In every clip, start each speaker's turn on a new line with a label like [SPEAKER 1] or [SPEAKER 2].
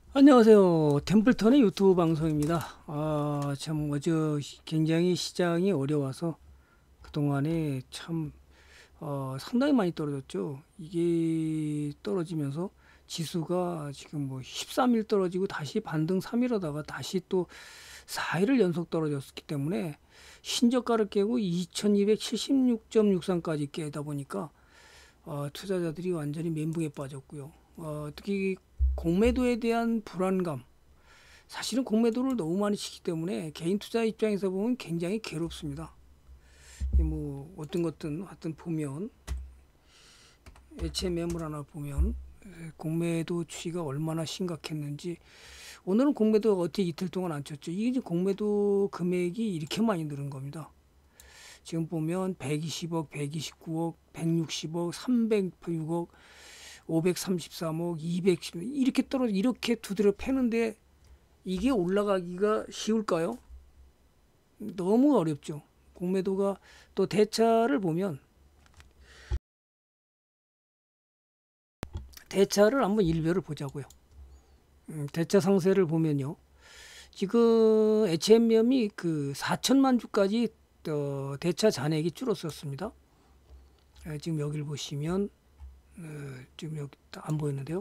[SPEAKER 1] 안녕하세요. 템플턴의 유튜브 방송입니다. 참 어제 굉장히 시장이 어려워서 그동안에 참 상당히 많이 떨어졌죠. 이게 떨어지면서 지수가 지금 뭐 13일 떨어지고 다시 반등 3일 하다가 다시 또 4일을 연속 떨어졌기 때문에 신저가를 깨고 2276.63까지 깨다 보니까 투자자들이 완전히 멘붕에 빠졌고요. 특히 공매도에 대한 불안감, 사실은 공매도를 너무 많이 치기 때문에 개인 투자 입장에서 보면 굉장히 괴롭습니다. 뭐 어떤 것든 하여튼 보면 애체 매물 하나 보면 공매도 추이가 얼마나 심각했는지. 오늘은 공매도가 어떻게 이틀 동안 안 쳤죠. 이게 이제 공매도 금액이 이렇게 많이 늘은 겁니다. 지금 보면 120억, 129억, 160억, 306억, 533억, 210억 이렇게 떨어져 이렇게 두드려 패는데 이게 올라가기가 쉬울까요? 너무 어렵죠. 공매도가 또 대차를 보면 대차를 한번 일별을 보자고요. 대차 상세를 보면요. 지금 HMM이 그 4천만 주까지 대차 잔액이 줄었었습니다. 지금 여기를 보시면 지금 여기 안 보이는데요.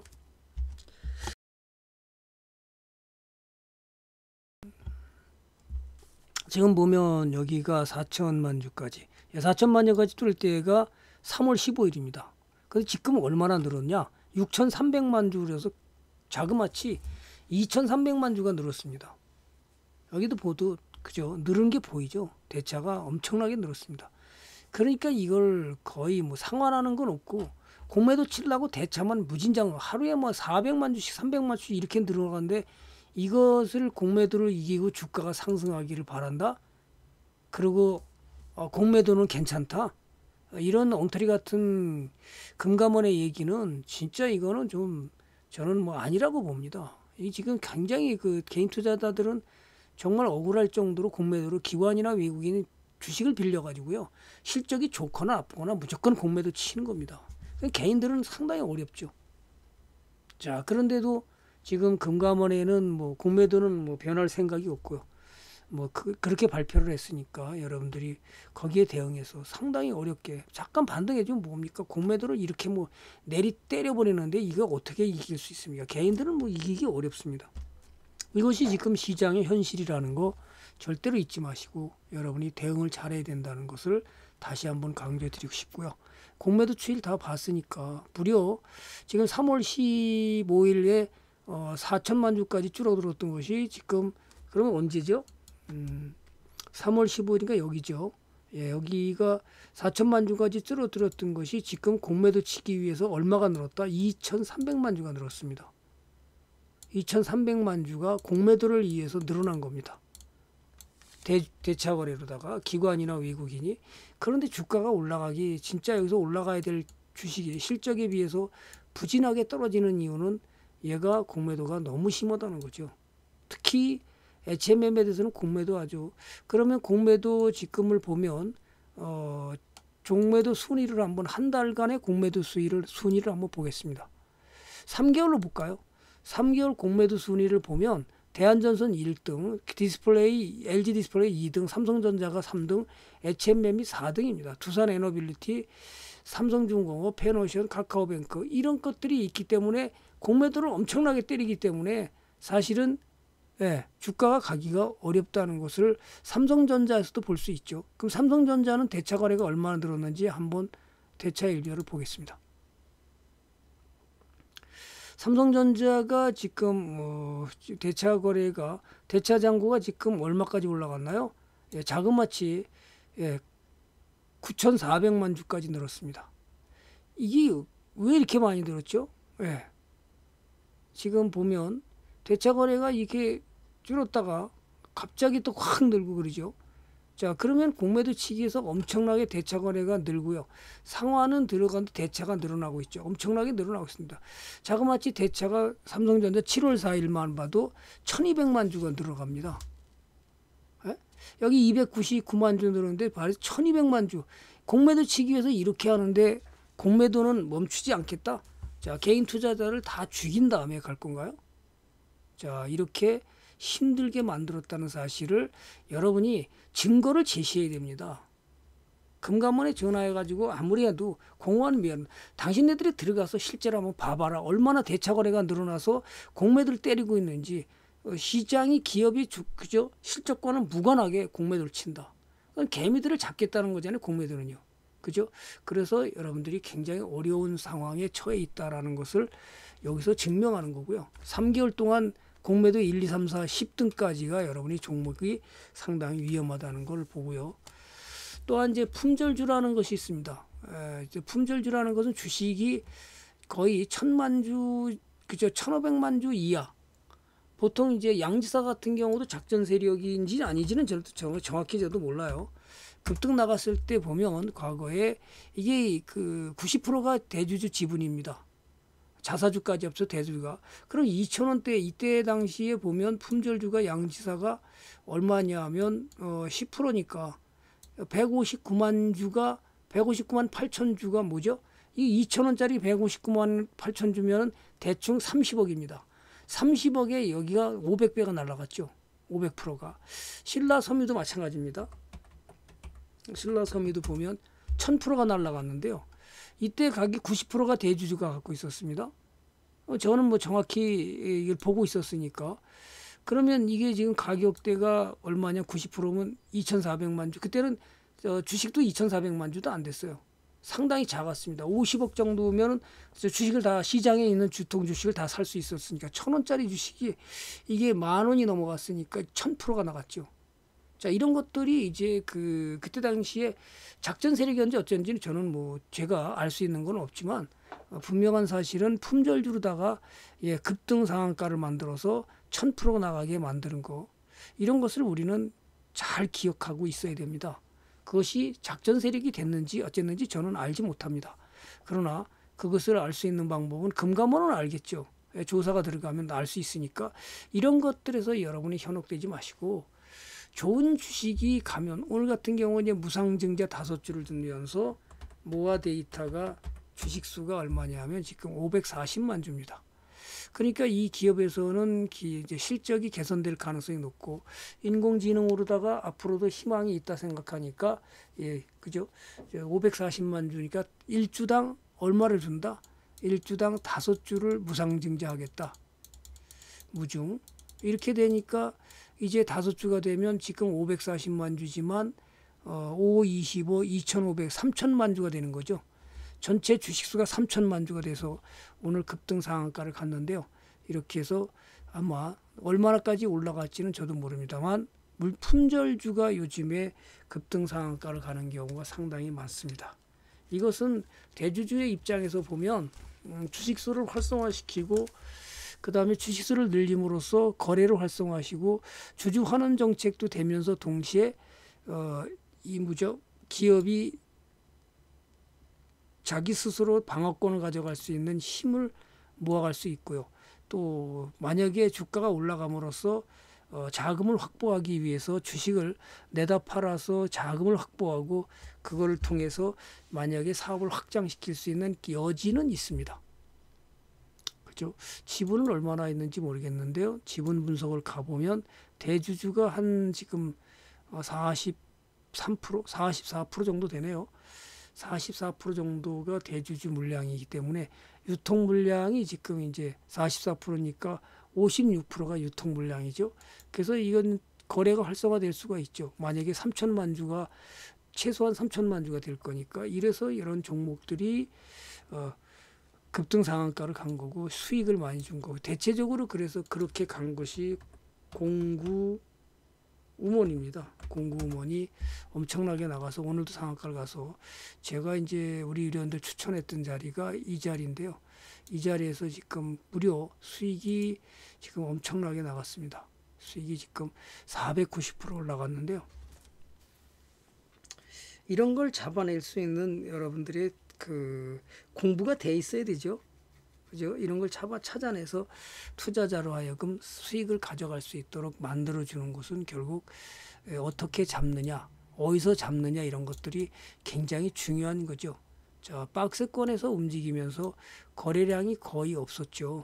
[SPEAKER 1] 지금 보면 여기가 4천만 주까지 4천만 주까지 뚫을 때가 3월 15일입니다. 근데 지금 얼마나 늘었냐? 6,300만 주라서 자그마치 2,300만 주가 늘었습니다. 여기도 보도 그죠? 늘은 게 보이죠? 대차가 엄청나게 늘었습니다. 그러니까 이걸 거의 뭐 상환하는 건 없고 공매도 치려고 대차만 무진장 하루에 뭐 400만 주씩 300만 주씩 이렇게 늘어가는데 이것을 공매도를 이기고 주가가 상승하기를 바란다. 그리고 공매도는 괜찮다. 이런 엉터리 같은 금감원의 얘기는 진짜 이거는 좀 저는 뭐 아니라고 봅니다. 이 지금 굉장히 그 개인 투자자들은 정말 억울할 정도로 공매도를 기관이나 외국인이 주식을 빌려가지고요. 실적이 좋거나 나쁘거나 무조건 공매도 치는 겁니다. 개인들은 상당히 어렵죠. 자, 그런데도 지금 금감원에는 뭐 공매도는 뭐 변할 생각이 없고요. 뭐 그렇게 발표를 했으니까 여러분들이 거기에 대응해서 상당히 어렵게 잠깐 반등해주면 뭡니까? 공매도를 이렇게 뭐 내리 때려버리는데 이거 어떻게 이길 수 있습니까? 개인들은 뭐 이기기 어렵습니다. 이것이 지금 시장의 현실이라는 거 절대로 잊지 마시고 여러분이 대응을 잘해야 된다는 것을 다시 한번 강조해 드리고 싶고요. 공매도 추이를 다 봤으니까 무려 지금 3월 15일에 4천만 주까지 줄어들었던 것이 지금 그러면 언제죠? 3월 15일이니까 여기죠. 예, 여기가 4천만 주까지 줄어들었던 것이 지금 공매도 치기 위해서 얼마가 늘었다? 2,300만 주가 늘었습니다. 2,300만 주가 공매도를 위해서 늘어난 겁니다. 대차 거래로다가 기관이나 외국인이. 그런데 주가가 올라가기 진짜 여기서 올라가야 될 주식이 실적에 비해서 부진하게 떨어지는 이유는 얘가 공매도가 너무 심하다는 거죠. 특히 HMM에 대해서는 공매도 하죠. 그러면 공매도 지금을 보면 종매도 순위를 한번 한 달간의 공매도 순위를 한번 보겠습니다. 3개월로 볼까요? 3개월 공매도 순위를 보면 대한전선 1등, LG 디스플레이 2등, 삼성전자가 3등, HMM이 4등입니다. 두산에너빌리티, 삼성중공업, 페노션, 카카오뱅크 이런 것들이 있기 때문에 공매도를 엄청나게 때리기 때문에 사실은 주가가 가기가 어렵다는 것을 삼성전자에서도 볼 수 있죠. 그럼 삼성전자는 대차 거래가 얼마나 늘었는지 한번 대차 일별을 보겠습니다. 삼성전자가 지금 대차 거래가 대차 잔고가 지금 얼마까지 올라갔나요? 자그마치 9,400만 주까지 늘었습니다. 이게 왜 이렇게 많이 늘었죠? 지금 보면 대차 거래가 이렇게 줄었다가 갑자기 또 확 늘고 그러죠. 자, 그러면 공매도 치기에서 엄청나게 대차 거래가 늘고요. 상환은 들어가는데 대차가 늘어나고 있죠. 엄청나게 늘어나고 있습니다. 자그마치 대차가 삼성전자 7월 4일만 봐도 1200만 주가 늘어갑니다. 여기 299만 주 늘었는데 바로 1200만 주. 공매도 치기 위해서 이렇게 하는데 공매도는 멈추지 않겠다. 자, 개인 투자자를 다 죽인 다음에 갈 건가요? 자, 이렇게 힘들게 만들었다는 사실을 여러분이 증거를 제시해야 됩니다. 금감원에 전화해가지고 아무리 해도 공무원 당신네들이 들어가서 실제로 한번 봐봐라. 얼마나 대차거래가 늘어나서 공매도를 때리고 있는지. 시장이 기업이 그죠? 실적과는 무관하게 공매도를 친다. 그건 개미들을 잡겠다는 거잖아요. 공매도는요. 그죠? 그래서 여러분들이 굉장히 어려운 상황에 처해 있다라는 것을 여기서 증명하는 거고요. 3개월 동안 공매도 1, 2, 3, 4, 10등까지가 여러분이 종목이 상당히 위험하다는 걸 보고요. 또한 이제 품절주라는 것이 있습니다. 이제 품절주라는 것은 주식이 거의 1000만 주, 그죠? 1500만 주 이하. 보통 이제 양지사 같은 경우도 작전 세력인지 아니지는 저도 정확히 저도 몰라요. 급등 나갔을 때 보면 과거에 이게 그 90%가 대주주 지분입니다. 자사주까지 합쳐 대주주가. 그럼 2,000원대 이때 당시에 보면 품절주가 양지사가 얼마냐면 10%니까 159만 주가 159만 8천 주가 뭐죠? 이 2,000원짜리 159만 8천 주면 대충 30억입니다. 30억에 여기가 500배가 날라갔죠. 500%가. 신라섬유도 마찬가지입니다. 신라섬유도 보면 1000%가 날라갔는데요. 이때 가격이 90%가 대주주가 갖고 있었습니다. 저는 뭐 정확히 이걸 보고 있었으니까. 그러면 이게 지금 가격대가 얼마냐? 90%면 2,400만 주. 그때는 주식도 2,400만 주도 안 됐어요. 상당히 작았습니다. 50억 정도면 주식을 다 시장에 있는 주통 주식을 다 살 수 있었으니까 1,000원짜리 주식이 이게 10,000원이 넘어갔으니까 1000%가 나갔죠. 자, 이런 것들이 이제 그때 당시에 작전 세력이었는지 어쩐지는 저는 뭐 제가 알 수 있는 건 없지만 분명한 사실은 품절주로다가 급등 상한가를 만들어서 1000%가 나가게 만드는 거, 이런 것을 우리는 잘 기억하고 있어야 됩니다. 그것이 작전 세력이 됐는지 어쨌는지 저는 알지 못합니다. 그러나 그것을 알 수 있는 방법은 금감원은 알겠죠. 조사가 들어가면 알 수 있으니까 이런 것들에서 여러분이 현혹되지 마시고, 좋은 주식이 가면 오늘 같은 경우는 무상증자 5주를 들면서 모아 데이터가 주식수가 얼마냐면 지금 540만 주입니다. 그러니까 이 기업에서는 이제 실적이 개선될 가능성이 높고 인공지능으로다가 앞으로도 희망이 있다 생각하니까 그죠? 540만 주니까 1주당 얼마를 준다? 1주당 5주를 무상증자하겠다. 무중. 이렇게 되니까 이제 5주가 되면 지금 540만 주지만 5, 25, 2,500, 3,000만 주가 되는 거죠. 전체 주식수가 3,000만 주가 돼서 오늘 급등 상한가를 갔는데요. 이렇게 해서 아마 얼마나까지 올라갈지는 저도 모릅니다만 품절주가 요즘에 급등 상한가를 가는 경우가 상당히 많습니다. 이것은 대주주의 입장에서 보면 주식수를 활성화시키고 그 다음에 주식수를 늘림으로써 거래를 활성화하시고 주주 환원 정책도 되면서 동시에 기업이 자기 스스로 방어권을 가져갈 수 있는 힘을 모아갈 수 있고요. 또 만약에 주가가 올라감으로써 자금을 확보하기 위해서 주식을 내다 팔아서 자금을 확보하고 그걸 통해서 만약에 사업을 확장시킬 수 있는 여지는 있습니다. 그렇죠? 지분은 얼마나 있는지 모르겠는데요. 지분 분석을 가보면 대주주가 한 지금 43%, 44% 정도 되네요. 44% 정도가 대주주 물량이기 때문에 유통 물량이 지금 이제 44%니까 56%가 유통 물량이죠. 그래서 이건 거래가 활성화될 수가 있죠. 만약에 3,000만 주가 최소한 3,000만 주가 될 거니까 이래서 이런 종목들이 급등 상한가를 간 거고 수익을 많이 준 거고 대체적으로 그래서 그렇게 간 것이 공구 우먼입니다. 공구 우먼이 엄청나게 나가서 오늘도 상한가를 가서 제가 이제 우리 의료원들 추천했던 자리가 이 자리인데요. 이 자리에서 지금 무려 수익이 지금 엄청나게 나갔습니다. 수익이 지금 490% 올라갔는데요. 이런 걸 잡아낼 수 있는 여러분들의 공부가 돼 있어야 되죠. 그죠? 이런 걸 찾아내서 투자자로 하여금 수익을 가져갈 수 있도록 만들어주는 것은 결국 어떻게 잡느냐, 어디서 잡느냐 이런 것들이 굉장히 중요한 거죠. 자, 박스권에서 움직이면서 거래량이 거의 없었죠.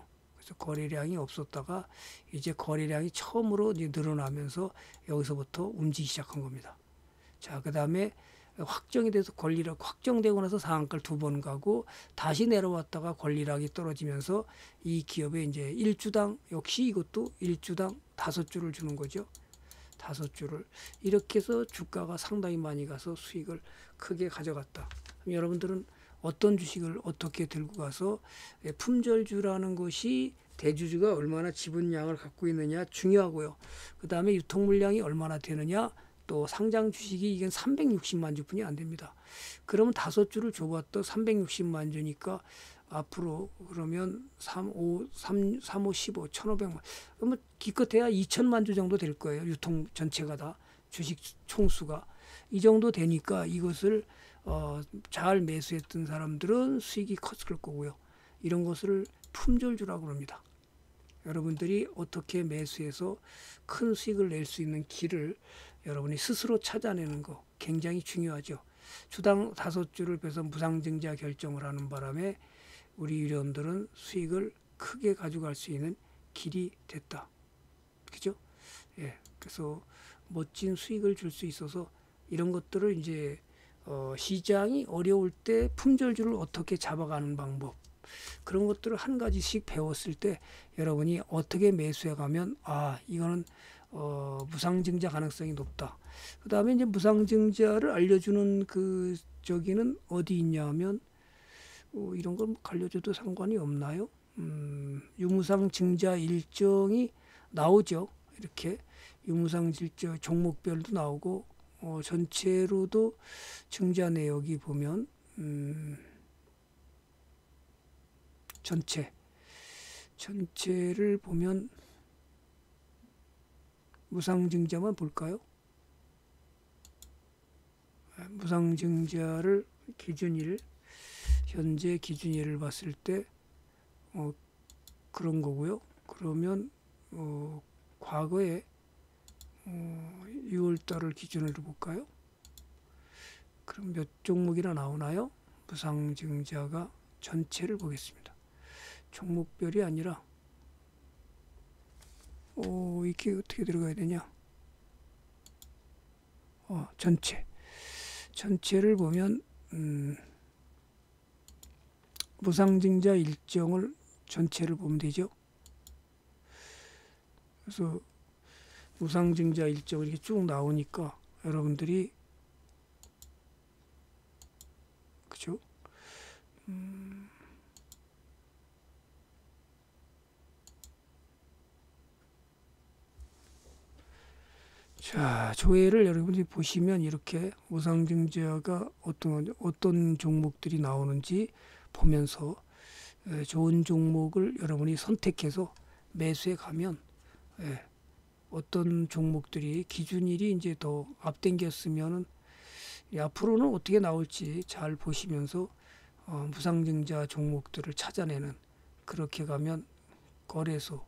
[SPEAKER 1] 그래서 거래량이 없었다가 이제 거래량이 처음으로 이제 늘어나면서 여기서부터 움직이기 시작한 겁니다. 자, 그 다음에 확정이 돼서 권리락 확정되고 나서 상한가를 2번 가고 다시 내려왔다가 권리락이 떨어지면서 이 기업에 이제 일주당 역시 이것도 일주당 5주를 주는 거죠. 5주를 이렇게 해서 주가가 상당히 많이 가서 수익을 크게 가져갔다. 그럼 여러분들은 어떤 주식을 어떻게 들고 가서 품절주라는 것이 대주주가 얼마나 지분량을 갖고 있느냐 중요하고요. 그 다음에 유통물량이 얼마나 되느냐, 또 상장 주식이 이게 360만 주뿐이 안 됩니다. 그러면 5주를 줘봤다 360만 주니까 앞으로 그러면 3, 5, 15, 1,500만. 그러면 기껏해야 2천만 주 정도 될 거예요. 유통 전체가 다 주식 총수가 이 정도 되니까 이것을 잘 매수했던 사람들은 수익이 컸을 거고요. 이런 것을 품절주라고 합니다. 여러분들이 어떻게 매수해서 큰 수익을 낼 수 있는 길을 여러분이 스스로 찾아내는 거 굉장히 중요하죠. 주당 5주를 빼서 무상증자 결정을 하는 바람에 우리 유료원들은 수익을 크게 가져갈 수 있는 길이 됐다. 그죠? 예. 그래서 멋진 수익을 줄 수 있어서 이런 것들을 이제 시장이 어려울 때 품절주를 어떻게 잡아가는 방법, 그런 것들을 한 가지씩 배웠을 때 여러분이 어떻게 매수해 가면 이거는 무상증자 가능성이 높다. 그 다음에 이제 무상증자를 알려주는 그 저기는 어디 있냐면 이런 걸 알려줘도 상관이 없나요? 유무상증자 일정이 나오죠. 이렇게 유무상증자 종목별도 나오고 전체로도 증자 내역이 보면 전체를 보면 무상증자만 볼까요? 무상증자를 기준일, 현재 기준일을 봤을 때 그런 거고요. 그러면 과거에 6월 달을 기준으로 볼까요? 그럼 몇 종목이나 나오나요? 무상증자가 전체를 보겠습니다. 종목별이 아니라 이게 어떻게 들어가야 되냐? 전체를 보면 무상증자 일정을 전체를 보면 되죠. 그래서 무상증자 일정이 이렇게 쭉 나오니까 여러분들이 그죠? 자, 조회를 여러분들이 보시면 이렇게 무상증자가 어떤 종목들이 나오는지 보면서 좋은 종목을 여러분이 선택해서 매수해 가면 어떤 종목들이 기준일이 이제 더 앞당겼으면은 앞으로는 어떻게 나올지 잘 보시면서 무상증자 종목들을 찾아내는, 그렇게 가면 거래소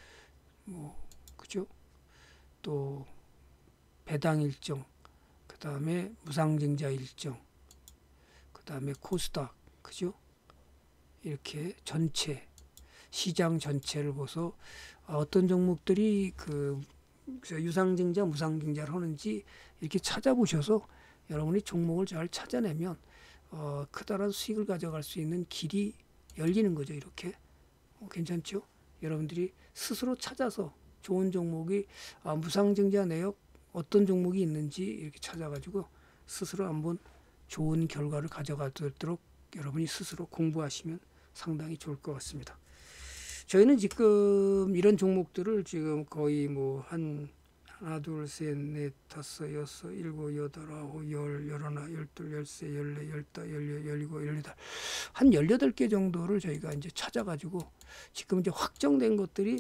[SPEAKER 1] 그죠? 또 배당 일정, 그 다음에 무상증자 일정, 그 다음에 코스닥, 그죠? 이렇게 전체 시장 전체를 보서 어떤 종목들이 그 유상증자, 무상증자를 하는지 이렇게 찾아보셔서 여러분이 종목을 잘 찾아내면 크다란 수익을 가져갈 수 있는 길이 열리는 거죠. 이렇게 괜찮죠? 여러분들이 스스로 찾아서 좋은 종목이 무상증자 내역 어떤 종목이 있는지 이렇게 찾아가지고 스스로 한번 좋은 결과를 가져가도록 여러분이 스스로 공부하시면 상당히 좋을 것 같습니다. 저희는 지금 이런 종목들을 지금 거의 하나, 둘, 셋, 넷, 다섯, 여섯, 일곱, 여덟, 아홉, 열, 열하나, 열둘, 열세, 열네, 열다, 열일곱, 열여덟, 한 18개 정도를 저희가 이제 찾아가지고 지금 이제 확정된 것들이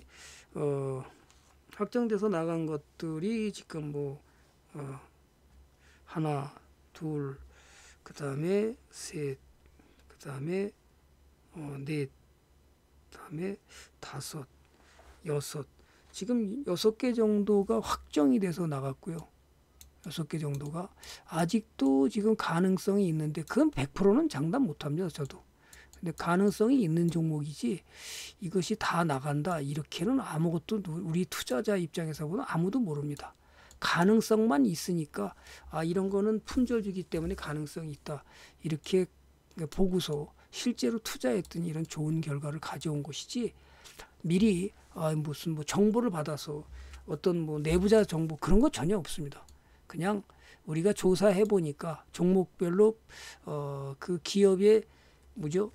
[SPEAKER 1] 확정돼서 나간 것들이 지금 하나, 둘, 그 다음에 셋, 그 다음에 넷, 그 다음에 다섯, 여섯, 지금 6개 정도가 확정이 돼서 나갔고요. 6개 정도가 아직도 지금 가능성이 있는데 그건 100%는 장담 못합니다. 저도 근데 가능성이 있는 종목이지 이것이 다 나간다 이렇게는 아무것도 우리 투자자 입장에서 보면 아무도 모릅니다. 가능성만 있으니까 아 이런 거는 품절주기 때문에 가능성이 있다 이렇게 보고서 실제로 투자했더니 이런 좋은 결과를 가져온 것이지 미리 무슨 뭐 정보를 받아서 어떤 뭐 내부자 정보 그런 거 전혀 없습니다. 그냥 우리가 조사해 보니까 종목별로 그 기업의 뭐죠?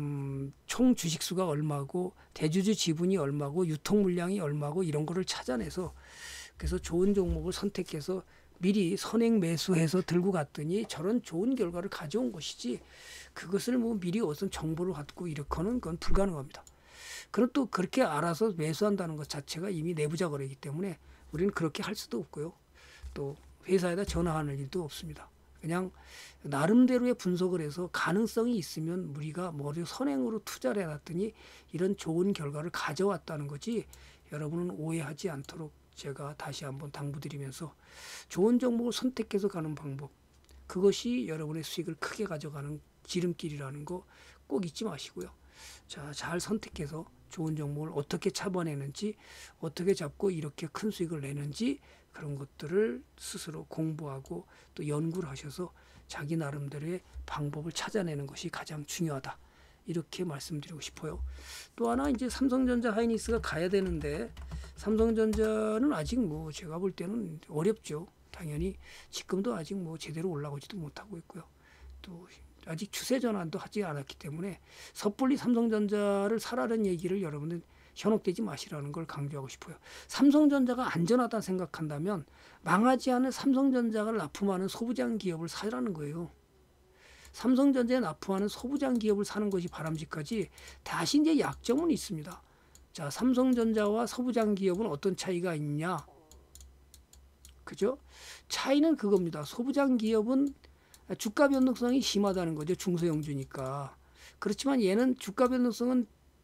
[SPEAKER 1] 총 주식수가 얼마고 대주주 지분이 얼마고 유통 물량이 얼마고 이런 거를 찾아내서 그래서 좋은 종목을 선택해서 미리 선행 매수해서 들고 갔더니 저런 좋은 결과를 가져온 것이지 그것을 뭐 미리 어떤 정보를 갖고 이렇게는 그건 불가능합니다. 그럼 또 그렇게 알아서 매수한다는 것 자체가 이미 내부자 거래이기 때문에 우리는 그렇게 할 수도 없고요. 또 회사에다 전화하는 일도 없습니다. 그냥 나름대로의 분석을 해서 가능성이 있으면 우리가 머리 선행으로 투자를 해놨더니 이런 좋은 결과를 가져왔다는 거지 여러분은 오해하지 않도록 제가 다시 한번 당부드리면서 좋은 종목을 선택해서 가는 방법 그것이 여러분의 수익을 크게 가져가는 지름길이라는 거 꼭 잊지 마시고요. 자, 잘 선택해서 좋은 종목을 어떻게 잡아내는지 어떻게 잡고 이렇게 큰 수익을 내는지 그런 것들을 스스로 공부하고 또 연구를 하셔서 자기 나름대로의 방법을 찾아내는 것이 가장 중요하다. 이렇게 말씀드리고 싶어요. 또 하나 이제 삼성전자 하이닉스가 가야 되는데 삼성전자는 아직 뭐 제가 볼 때는 어렵죠. 당연히 지금도 아직 뭐 제대로 올라오지도 못하고 있고요. 또 아직 추세 전환도 하지 않았기 때문에 섣불리 삼성전자를 사라는 얘기를 여러분들 현혹되지 마시라는 걸 강조하고 싶어요. 삼성전자가 안전하다 생각한다면 망하지 않은 삼성전자를 납품하는 소부장 기업을 사라는 거예요. 삼성전자에 납품하는 소부장 기업을 사는 것이 바람직하지 다시 이제 약점은 있습니다. 자, 삼성전자와 소부장 기업은 어떤 차이가 있냐? 그죠? 차이는 그겁니다. 소부장 기업은 주가 변동성이 심하다는 거죠. 중소형주니까. 그렇지만 얘는 주가 변동성은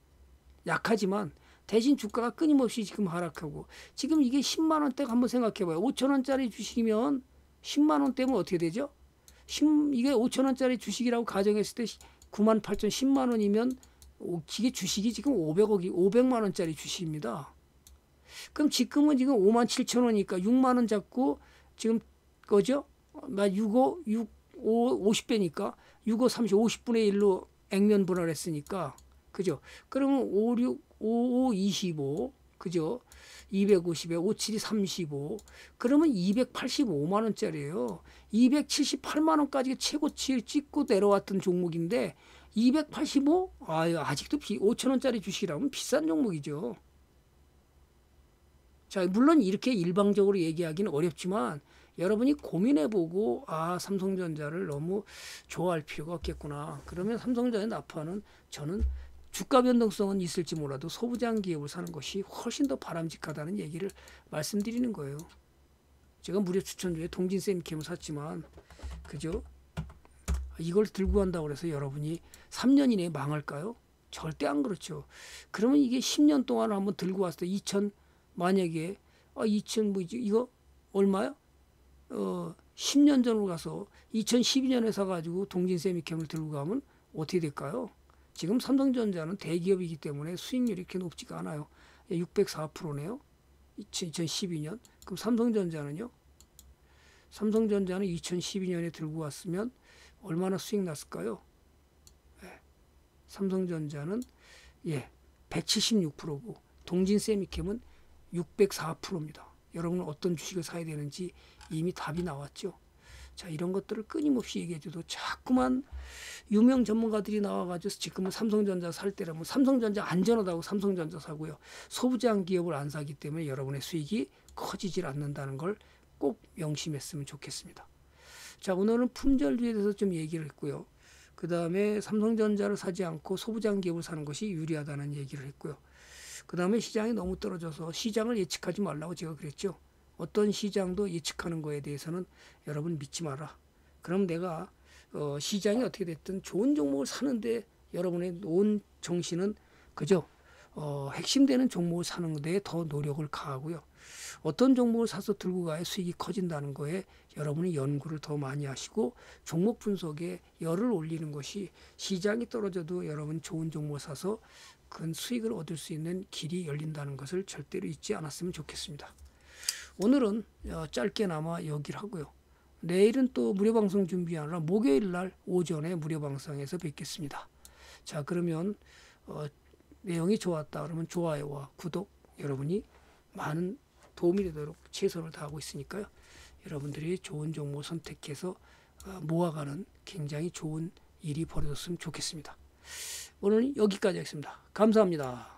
[SPEAKER 1] 약하지만 대신 주가가 끊임없이 지금 하락하고 지금 이게 10만 원대 한번 생각해 봐요. 5천 원짜리 주식이면 10만 원대면 어떻게 되죠? 이게 5천 원짜리 주식이라고 가정했을 때 9만 8천 10만 원이면 이게 주식이 지금 500만 원짜리 주식입니다. 그럼 지금은 지금 5만 7천 원이니까 6만 원 잡고 지금 거죠? 50배니까 65, 30, 50분의 1로 액면 분할을 했으니까 그죠? 그러면 5, 25 그죠? 250에 5, 7이 35 그러면 285만 원짜리예요. 278만 원까지 최고치를 찍고 내려왔던 종목인데 285? 아직도 5천 원짜리 주식이라면 비싼 종목이죠. 자, 물론 이렇게 일방적으로 얘기하기는 어렵지만 여러분이 고민해보고 삼성전자를 너무 좋아할 필요가 없겠구나. 그러면 삼성전자에 납품하는 저는 주가 변동성은 있을지 몰라도 소부장 기업을 사는 것이 훨씬 더 바람직하다는 얘기를 말씀드리는 거예요. 제가 무료 추천 중에 동진세미캠을 샀지만 그죠? 이걸 들고 간다고 해서 여러분이 3년 이내에 망할까요? 절대 안 그렇죠. 그러면 이게 10년 동안 한번 들고 왔을 때 2천 만약에 2천 뭐지 이거 얼마야? 10년 전으로 가서 2012년에 사가지고 동진세미캠을 들고 가면 어떻게 될까요? 지금 삼성전자는 대기업이기 때문에 수익률이 그렇게 높지가 않아요. 604%네요. 2012년. 그럼 삼성전자는요? 삼성전자는 2012년에 들고 왔으면 얼마나 수익 났을까요? 삼성전자는 176%고 동진세미캠은 604%입니다. 여러분은 어떤 주식을 사야 되는지 이미 답이 나왔죠. 자, 이런 것들을 끊임없이 얘기해줘도 자꾸만 유명 전문가들이 나와가지고 지금은 삼성전자 살 때라면 삼성전자 안전하다고 삼성전자 사고요. 소부장 기업을 안 사기 때문에 여러분의 수익이 커지질 않는다는 걸 꼭 명심했으면 좋겠습니다. 자, 오늘은 품절주에 대해서 좀 얘기를 했고요. 그 다음에 삼성전자를 사지 않고 소부장 기업을 사는 것이 유리하다는 얘기를 했고요. 그 다음에 시장이 너무 떨어져서 시장을 예측하지 말라고 제가 그랬죠. 어떤 시장도 예측하는 거에 대해서는 여러분 믿지 마라. 그럼 내가 시장이 어떻게 됐든 좋은 종목을 사는데 여러분의 온 정신은 그죠? 핵심되는 종목을 사는 데에 더 노력을 가하고요. 어떤 종목을 사서 들고 가야 수익이 커진다는 거에 여러분이 연구를 더 많이 하시고 종목 분석에 열을 올리는 것이 시장이 떨어져도 여러분 좋은 종목을 사서 큰 수익을 얻을 수 있는 길이 열린다는 것을 절대로 잊지 않았으면 좋겠습니다. 오늘은 짧게나마 여기를 하고요. 내일은 또 무료 방송 준비하느라 목요일 날 오전에 무료 방송에서 뵙겠습니다. 자, 그러면 내용이 좋았다 그러면 좋아요와 구독 여러분이 많은 도움이 되도록 최선을 다하고 있으니까요. 여러분들이 좋은 종목 선택해서 모아가는 굉장히 좋은 일이 벌어졌으면 좋겠습니다. 오늘 여기까지 하겠습니다. 감사합니다.